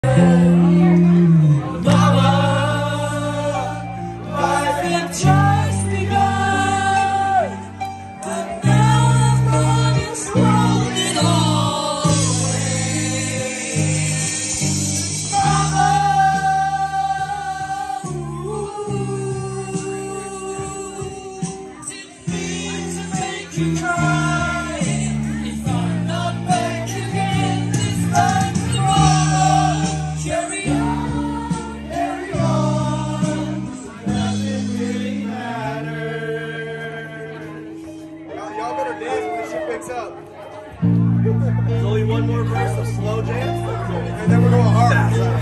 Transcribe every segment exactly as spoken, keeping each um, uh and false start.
There's only one more verse of slow jams, and then we're going hard.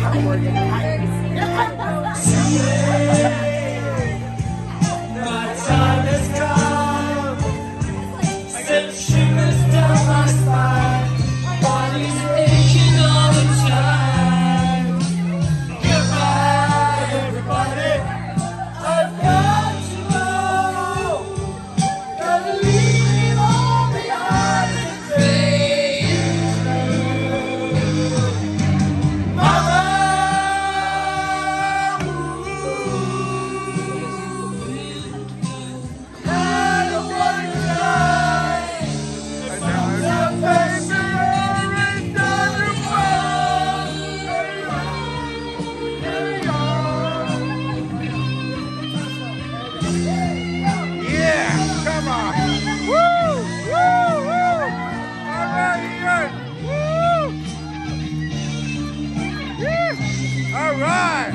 My time has come. Send shivers down my spine. Body's aching all the time. Goodbye, everybody. I've got to go. Gotta leave all behind and Mama, I don't want to die. That baby ain't done it well. Yeah, come on. Woo, woo, woo. All right, Ian. Woo. Yeah. All right.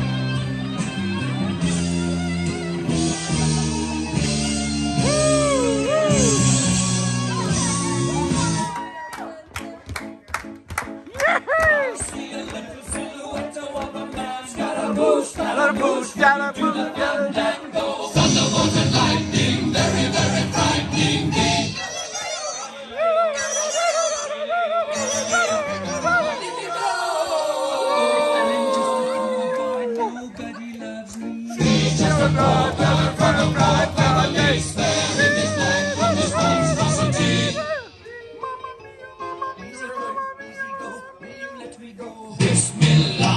Scaramouche, Scaramouche, Scaramouche, Scaramouche. Thunderbolt and lightning, very, very frightening me. Nobody loves me. He's just a poor fella from a bright paradise there in this land, in this monstrosity. Easy go, easy go, will you let me go? Bismillah.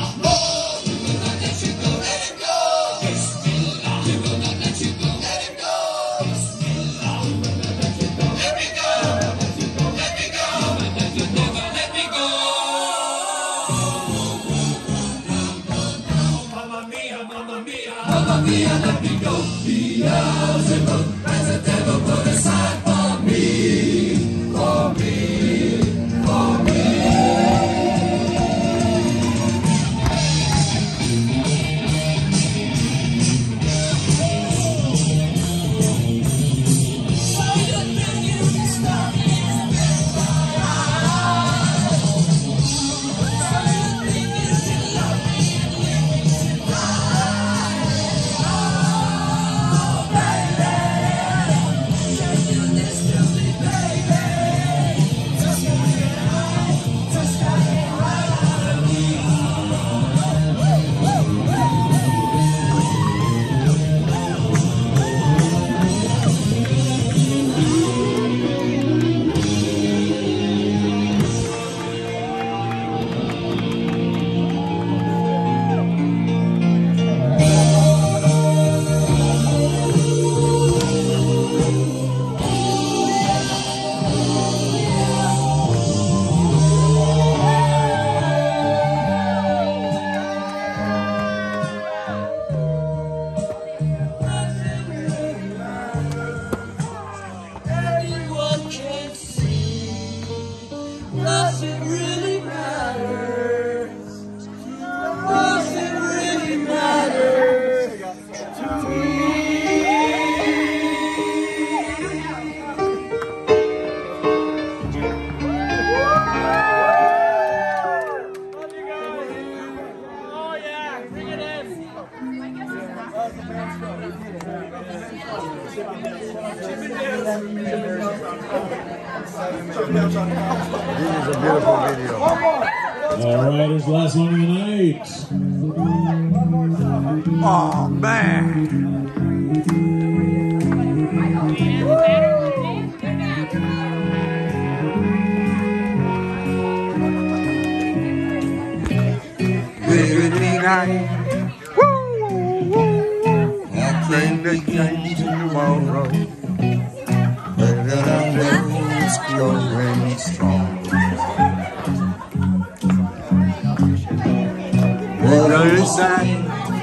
Mamma mia, let me go. Beelzebub has the devil put aside for me, for me, for me. So you think you can stop me? So you think you can love me and leave me to die? This is a beautiful video. All right, it's the last one of the night. Oh, man. night. I can't begin tomorrow. But the day's growing strong. There's night.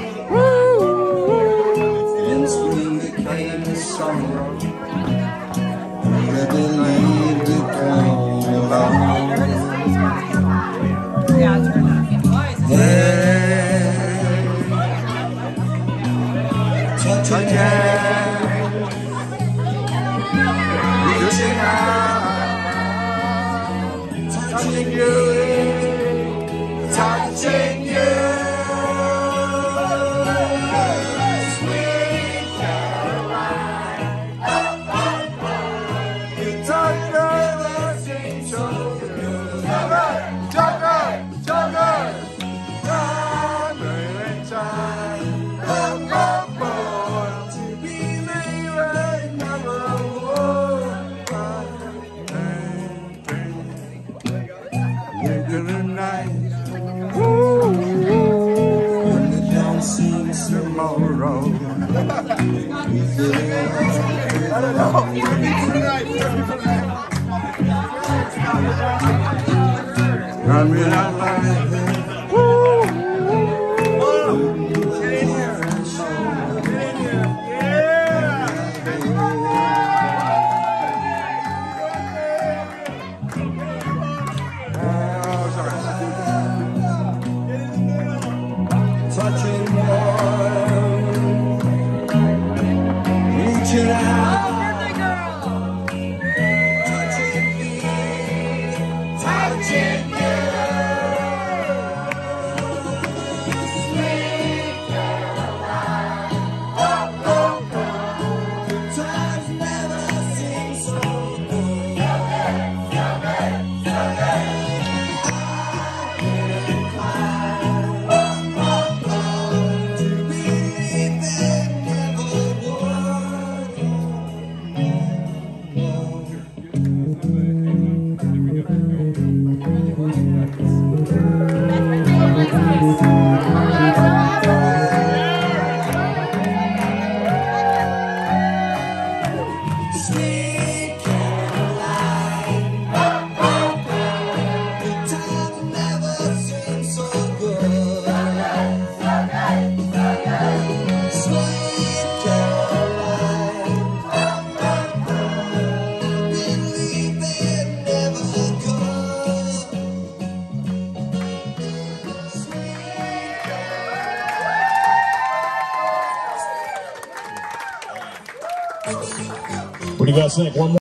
In spring became the sorrow. I believe to come along. Yeah, turn up. Touch again. Reaching out. Touching you. Touching you. Sweet Caroline. You touch never seems so good. Sugar, sugar, sugar. Time and time. Oh, oh, oh. To believe it never would. You're gonna night. When the dawn seems tomorrow. I don't know. I mean, I like it. Touching warm, reaching out, touching me, touching you. Sweet Caroline, oh, oh, oh. The times never seem so good. So good, so good, so good. Sweet Caroline, oh, oh, oh. The time never seems so good. So good, so good, so good. Sweet Caroline, oh, oh, oh. Believe it never could. Sweet Caroline. What do you guys think? One more.